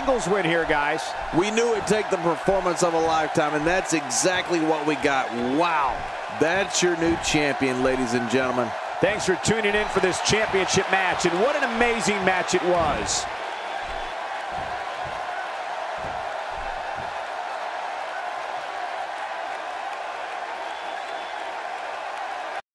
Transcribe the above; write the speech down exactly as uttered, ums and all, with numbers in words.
Singles win here, guys. We knew it'd take the performance of a lifetime, and that's exactly what we got. Wow. That's your new champion, ladies and gentlemen. Thanks for tuning in for this championship match, and what an amazing match it was.